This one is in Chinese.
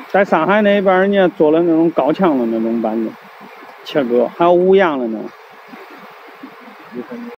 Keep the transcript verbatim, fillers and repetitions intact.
在上海那边，人家做的那种高强的那种板子，切割，还有五羊的呢。